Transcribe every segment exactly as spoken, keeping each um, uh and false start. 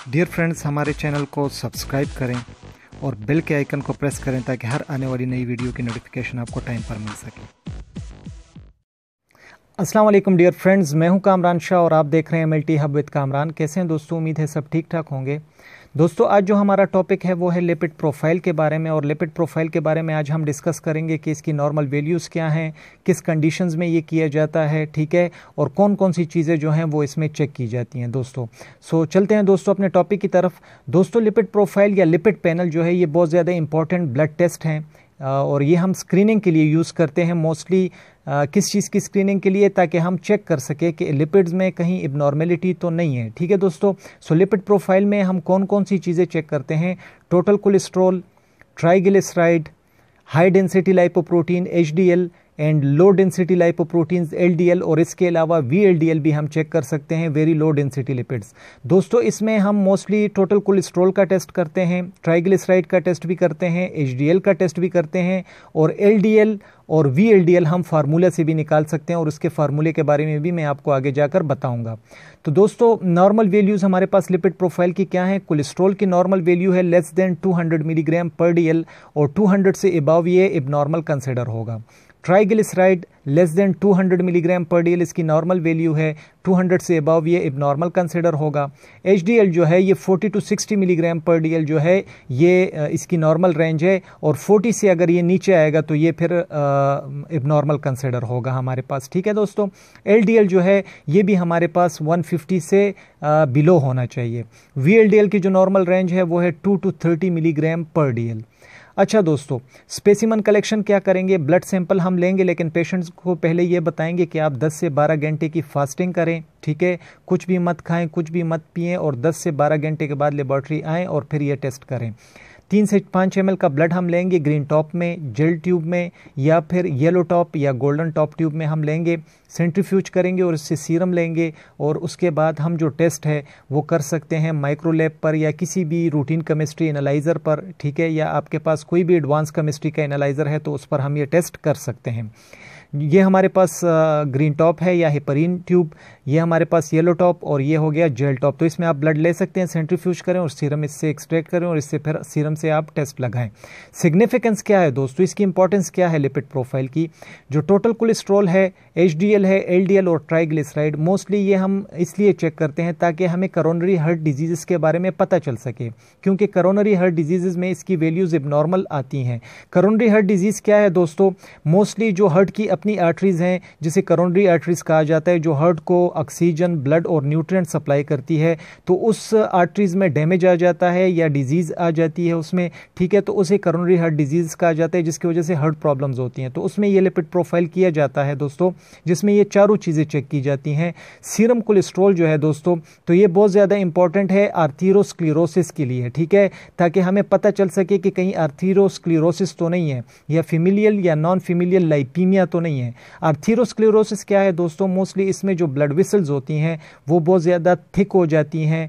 Dear friends, हमारे channel को subscribe करें और बेल के आइकन को प्रेस करें ताकि हर आने वाली नई वीडियो की नोटिफिकेशन आपको टाइम पर मिल सके। अस्सलाम वालेकुम डियर फ्रेंड्स, मैं हूं कामरान शाह और आप देख रहे हैं मल्टी हब विद कामरान। कैसे हैं दोस्तों? उम्मीद है सब ठीक ठाक होंगे। दोस्तों, आज जो हमारा टॉपिक है वो है लिपिड प्रोफाइल के बारे में। और लिपिड प्रोफाइल के बारे में आज हम डिस्कस करेंगे कि इसकी नॉर्मल वैल्यूज़ क्या हैं, किस कंडीशंस में ये किया जाता है, ठीक है, और कौन कौन सी चीज़ें जो हैं वो इसमें चेक की जाती हैं दोस्तों। सो चलते हैं दोस्तों अपने टॉपिक की तरफ। दोस्तों, लिपिड प्रोफाइल या लिपिड पैनल जो है ये बहुत ज़्यादा इंपॉर्टेंट ब्लड टेस्ट हैं और ये हम स्क्रीनिंग के लिए यूज़ करते हैं मोस्टली। किस चीज़ की स्क्रीनिंग के लिए? ताकि हम चेक कर सके कि लिपिड्स में कहीं एबनॉर्मेलिटी तो नहीं है, ठीक है दोस्तों। सो लिपिड प्रोफाइल में हम कौन कौन सी चीज़ें चेक करते हैं? Total cholesterol, triglyceride, high density lipoprotein H D L and low density lipoproteins L D L, और इसके अलावा वी एल डी एल भी हम चेक कर सकते हैं, वेरी लो डेंसिटी लिपिड्स। दोस्तों, इसमें हम मोस्टली टोटल कोलेस्ट्रॉल का टेस्ट करते हैं, ट्राइग्लिसराइड का टेस्ट भी करते हैं, एच डी एल का टेस्ट भी करते हैं, और एल डी एल और वी एल डी एल हम फार्मूला से भी निकाल सकते हैं और उसके फार्मूले के बारे में भी मैं आपको आगे जाकर बताऊंगा। तो दोस्तों, नॉर्मल वैल्यूज़ हमारे पास लिपिड प्रोफाइल की क्या है? कोलेस्ट्रॉल की नॉर्मल वैल्यू है less than two hundred milligram per D L और टू हंड्रेड से अबव ये एबनॉर्मल कंसिडर होगा। Triglyceride less than two hundred milligram per D L इसकी नॉर्मल वैल्यू है, टू हंड्रेड से अबव ये एबनॉर्मल कंसिडर होगा। एच डी एल जो है ये forty to sixty milligram per D L जो है ये इसकी नॉर्मल रेंज है, और फोर्टी से अगर ये नीचे आएगा तो ये फिर एबनॉर्मल कंसिडर होगा हमारे पास, ठीक है दोस्तों। एल डी एल जो है ये भी हमारे पास वन फिफ्टी से बिलो होना चाहिए। वी एल डी एल की जो नॉर्मल रेंज है वो है two to thirty milligram per D L. अच्छा दोस्तों, स्पेसिमन कलेक्शन क्या करेंगे? ब्लड सैंपल हम लेंगे, लेकिन पेशेंट्स को पहले ये बताएंगे कि आप दस से बारह घंटे की फास्टिंग करें, ठीक है, कुछ भी मत खाएं, कुछ भी मत पिएं, और दस से बारह घंटे के बाद लेबॉर्ट्री आएँ और फिर ये टेस्ट करें। तीन से पाँच एम एल का ब्लड हम लेंगे ग्रीन टॉप में, जेल ट्यूब में, या फिर येलो टॉप या गोल्डन टॉप ट्यूब में हम लेंगे, सेंट्रीफ्यूज करेंगे और इससे सीरम लेंगे, और उसके बाद हम जो टेस्ट है वो कर सकते हैं माइक्रोलैब पर या किसी भी रूटीन केमिस्ट्री एनालाइज़र पर, ठीक है, या आपके पास कोई भी एडवांस केमिस्ट्री का एनालाइज़र है तो उस पर हम ये टेस्ट कर सकते हैं। ये हमारे पास ग्रीन टॉप है या हेपरीन ट्यूब, ये हमारे पास येलो टॉप, और ये हो गया जेल टॉप। तो इसमें आप ब्लड ले सकते हैं, सेंट्रीफ्यूज करें और सीरम इससे एक्सट्रैक्ट करें और इससे फिर सीरम से आप टेस्ट लगाएं। सिग्निफिकेंस क्या है दोस्तों, इसकी इंपॉर्टेंस क्या है लिपिड प्रोफाइल की? जो टोटल कोलेस्ट्रॉल है, एच डी एल है, एल डी एल और ट्राइग्लिसराइड, मोस्टली ये हम इसलिए चेक करते हैं ताकि हमें करोनरी हार्ट डिजीज़ के बारे में पता चल सके, क्योंकि करोनरी हार्ट डिजीज़ में इसकी वैल्यूज़ एबनॉर्मल आती हैं। करोनरी हार्ट डिजीज़ क्या है दोस्तों? मोस्टली जो हार्ट की अपनी आर्टरीज हैं जिसे करोनरी आर्टरीज कहा जाता है, जो हार्ट को ऑक्सीजन, ब्लड और न्यूट्रिएंट सप्लाई करती है, तो उस आर्टरीज में डैमेज आ जाता है या डिजीज़ आ जाती है उसमें, ठीक है, तो उसे करोनरी हार्ट डिजीज़ कहा जाता है, जिसकी वजह से हार्ट प्रॉब्लम्स होती हैं। तो उसमें ये लिपिड प्रोफाइल किया जाता है दोस्तों, जिसमें ये चारों चीज़ें चेक की जाती हैं। सीरम कोलेस्ट्रॉल जो है दोस्तों, तो ये बहुत ज़्यादा इंपॉर्टेंट है आर्थीरोस्क्लेरोसिस के लिए, ठीक है, ताकि हमें पता चल सके कि कहीं आर्थीरोस्क्लेरोसिस तो नहीं है, या फिमिलियल या नॉन फिमिलियल लाइपीमिया तो नहीं है। आर्थीरोस्क्लेरोसिस क्या है दोस्तों? मोस्टली इसमें जो ब्लड वेसल्स होती हैं वो बहुत ज़्यादा थिक हो जाती हैं,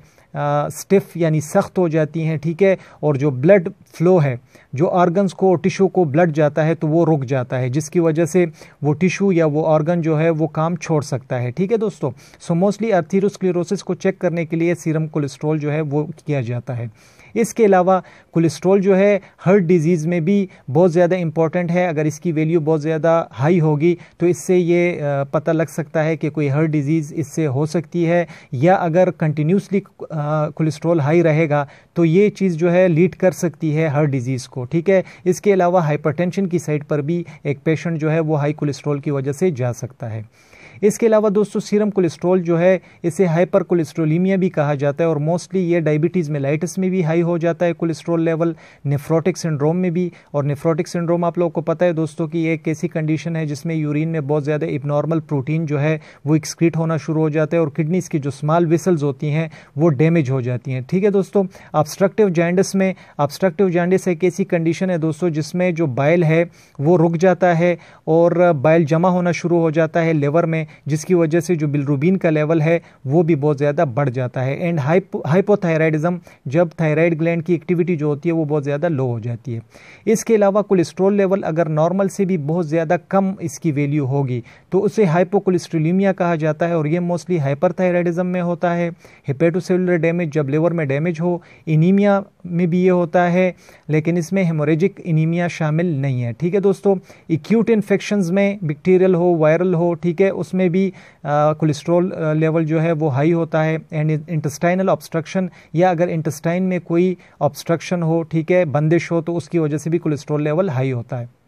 स्टिफ यानी सख्त हो जाती हैं, ठीक है, और जो ब्लड फ्लो है, जो ऑर्गन्स को, टिश्यू को ब्लड जाता है तो वो रुक जाता है, जिसकी वजह से वो टिश्यू या वो ऑर्गन जो है वो काम छोड़ सकता है, ठीक है दोस्तों। सो मोस्टली आर्थीरोस्क्लेरोसिस को चेक करने के लिए सीरम कोलेस्ट्रॉल जो है वो किया जाता है। इसके अलावा कोलेस्ट्रॉल जो है हार्ट डिजीज़ में भी बहुत ज़्यादा इंपॉर्टेंट है। अगर इसकी वैल्यू बहुत ज़्यादा हाई होगी तो इससे ये पता लग सकता है कि कोई हार्ट डिजीज़ इससे हो सकती है, या अगर कंटिन्यूसली कोलेस्ट्रॉल हाई रहेगा तो ये चीज़ जो है लीड कर सकती है हार्ट डिजीज़ को, ठीक है। इसके अलावा हाइपरटेंशन की साइड पर भी एक पेशेंट जो है वो हाई कोलेस्ट्रॉल की वजह से जा सकता है। इसके अलावा दोस्तों, सीरम कोलेस्ट्रॉल जो है इसे हाइपर कोलेस्ट्रोलीमिया भी कहा जाता है, और मोस्टली ये डायबिटीज़ मेलाइटिस में भी हाई हो जाता है कोलेस्ट्रॉल लेवल, नेफ्रोटिक सिंड्रोम में भी। और नेफ्रोटिक सिंड्रोम आप लोगों को पता है दोस्तों कि एक ऐसी कंडीशन है जिसमें यूरिन में बहुत ज़्यादा एबनॉर्मल प्रोटीन जो है वो एक्सक्रीट होना शुरू हो जाता है, और किडनीज़ की जो स्मॉल वेसल्स होती हैं वो डैमेज हो जाती हैं, ठीक है दोस्तों। ऑब्स्ट्रक्टिव जॉन्डिस में, ऑब्स्ट्रक्टिव जॉन्डिस एक ऐसी कंडीशन है दोस्तों जिसमें जो बाइल है वो रुक जाता है और बाइल जमा होना शुरू हो जाता है लिवर में, हैं, जिसकी वजह से जो बिलरुबिन का लेवल है वो भी बहुत ज़्यादा बढ़ जाता है। एंड हाइपोथायराइडिज्म, जब थायराइड ग्लैंड की एक्टिविटी जो होती है वो बहुत ज़्यादा लो हो जाती है। इसके अलावा कोलेस्ट्रॉल लेवल अगर नॉर्मल से भी बहुत ज़्यादा कम इसकी वैल्यू होगी तो उसे हाइपोकोलेस्ट्रोलीमिया कहा जाता है, और ये मोस्टली हाइपरथायराइडिज्म में होता है। हेपेटोसेलुलर डैमेज, जब लिवर में डैमेज हो, इनीमिया में भी ये होता है, लेकिन इसमें हेमोरेजिक इनीमिया शामिल नहीं है। ठीक है दोस्तों, एक्यूट इन्फेक्शंस में बैक्टीरियल हो, वायरल हो, ठीक है, उसमें भी कोलेस्ट्रॉल लेवल जो है वो हाई होता है। एंड इंटेस्टाइनल ऑब्स्ट्रक्शन, या अगर इंटेस्टाइन में कोई ऑब्स्ट्रक्शन हो, ठीक है, बंदिश हो, तो उसकी वजह से भी कोलेस्ट्रॉल लेवल हाई होता है।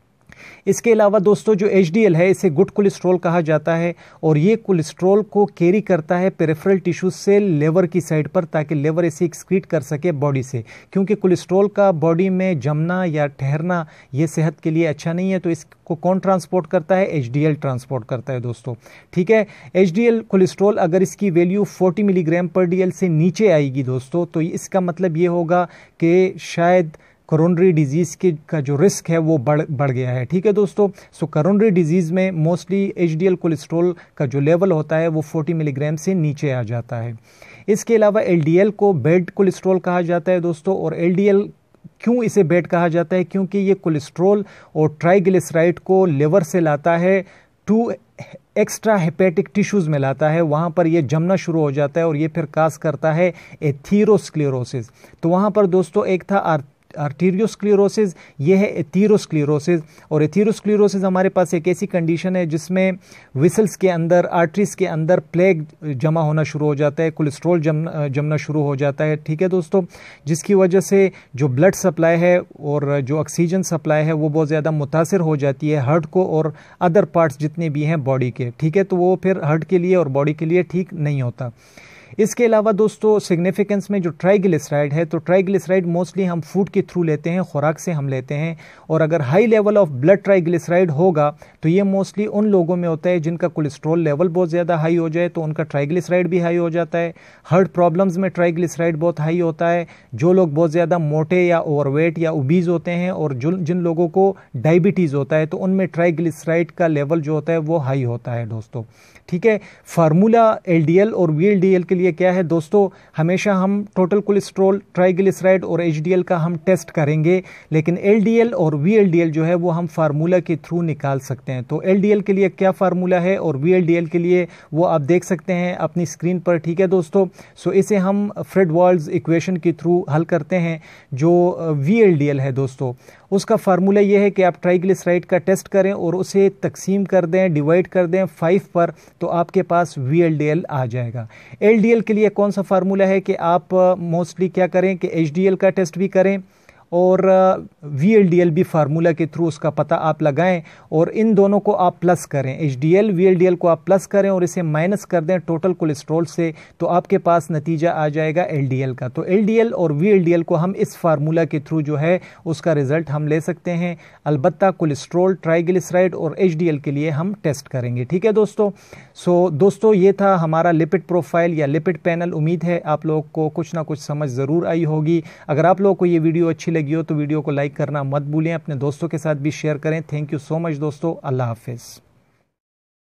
इसके अलावा दोस्तों जो एच डी एल है इसे गुड कोलेस्ट्रॉल कहा जाता है, और ये कोलेस्ट्रॉल को कैरी करता है पेरिफेरल टिश्यू से लिवर की साइड पर, ताकि लिवर इसे एक्सक्रीट कर सके बॉडी से, क्योंकि कोलेस्ट्रॉल का बॉडी में जमना या ठहरना ये सेहत के लिए अच्छा नहीं है। तो इसको कौन ट्रांसपोर्ट करता है? एच डी एल ट्रांसपोर्ट करता है दोस्तों। ठीक है, एच डी एल कोलेस्ट्रॉल अगर इसकी वैल्यू चालीस मिलीग्राम पर डी एल से नीचे आएगी दोस्तों, तो इसका मतलब ये होगा कि शायद कोरोनरी डिजीज़ के का जो रिस्क है वो बढ़ बढ़ गया है। ठीक है दोस्तों, सो कोरोनरी डिजीज़ में mostly H D L cholesterol का जो लेवल होता है वो चालीस मिलीग्राम से नीचे आ जाता है। इसके अलावा एल डी एल को बैड कोलेस्ट्रॉल कहा जाता है दोस्तों, और एल डी एल क्यों इसे बैड कहा जाता है? क्योंकि ये कोलेस्ट्रॉल और ट्राइग्लिसराइड को लिवर से लाता है टू एक्स्ट्रा हेपेटिक टिश्यूज़ में लाता है, वहाँ पर ये जमना शुरू हो जाता है और ये फिर काज करता है एथीरोस्क्लेरोसिस। तो वहाँ पर दोस्तों एक था आर्टीरियोस्क्लेरोसिस, ये है एथीरोस्क्लेरोसिस। और एथीरोस्क्लेरोसिस हमारे पास एक ऐसी कंडीशन है जिसमें विसल्स के अंदर, आर्टरीज के अंदर प्लेग जमा होना शुरू हो जाता है, कोलेस्ट्रॉल जम जमना शुरू हो जाता है। ठीक है दोस्तों, जिसकी वजह से जो ब्लड सप्लाई है और जो ऑक्सीजन सप्लाई है वो बहुत ज़्यादा मुतासिर हो जाती है हार्ट को और अदर पार्ट्स जितने भी हैं बॉडी के। ठीक है, तो वो फिर हार्ट के लिए और बॉडी के लिए ठीक नहीं होता। इसके अलावा दोस्तों सिग्निफिकेंस में जो ट्राइग्लिसराइड है, तो ट्राइग्लिसराइड मोस्टली हम फूड के थ्रू लेते हैं, खुराक से हम लेते हैं, और अगर high level of blood triglyceride होगा तो ये मोस्टली उन लोगों में होता है जिनका कोलेस्ट्रॉल लेवल बहुत ज़्यादा हाई हो जाए, तो उनका ट्राइग्लिसराइड भी हाई हो जाता है। हार्ट प्रॉब्लम्स में ट्राइग्लिसराइड बहुत हाई होता है, जो लोग बहुत ज़्यादा मोटे या ओवरवेट या ओबीज होते हैं, और जो जिन लोगों को डायबिटीज़ होता है तो उनमें ट्राइग्लिसराइड का लेवल जो होता है वो हाई होता है दोस्तों। ठीक है, फार्मूला एल डी एल और वी एल डी एल के लिए क्या है दोस्तों? हमेशा हम टोटल कोलेस्ट्रॉल, ट्राइग्लिसराइड और एच डी एल का हम टेस्ट करेंगे, लेकिन एल डी एल और वी एल डी एल जो है वो हम फार्मूला के थ्रू निकाल सकते हैं। तो एल डी एल के लिए क्या फार्मूला है और वी एल डी एल के लिए वो आप देख सकते हैं अपनी स्क्रीन पर। ठीक है दोस्तों, सो इसे हम फ्रेड-वाल्स इक्वेशन के थ्रू हल करते हैं। जो वी एल डी एल है दोस्तों, उसका फार्मूला ये है कि आप ट्राइग्लिसराइड का टेस्ट करें और उसे तकसीम कर दें, डिवाइड कर दें फाइव पर, तो आपके पास वी एल डी एल आ जाएगा। एल डी एल के लिए कौन सा फार्मूला है कि आप मोस्टली क्या करें कि एच डी एल का टेस्ट भी करें और वी एल डी एल भी फार्मूला के थ्रू उसका पता आप लगाएं, और इन दोनों को आप प्लस करें, H D L V L D L को आप प्लस करें और इसे माइनस कर दें टोटल कोलेस्ट्रॉल से, तो आपके पास नतीजा आ जाएगा एल डी एल का। तो एल डी एल और वी एल डी एल को हम इस फार्मूला के थ्रू जो है उसका रिजल्ट हम ले सकते हैं। अलबत्ता कोलेस्ट्रॉल, ट्राइग्लिसराइड और एच डी एल के लिए हम टेस्ट करेंगे। ठीक है दोस्तों, सो दोस्तों ये था हमारा लिपिड प्रोफाइल या लिपिड पैनल। उम्मीद है आप लोग को कुछ ना कुछ समझ ज़रूर आई होगी। अगर आप लोगों को ये वीडियो अच्छी लगी हो तो वीडियो को लाइक करना मत भूलें, अपने दोस्तों के साथ भी शेयर करें। थैंक यू सो मच दोस्तों, अल्लाह हाफिज़।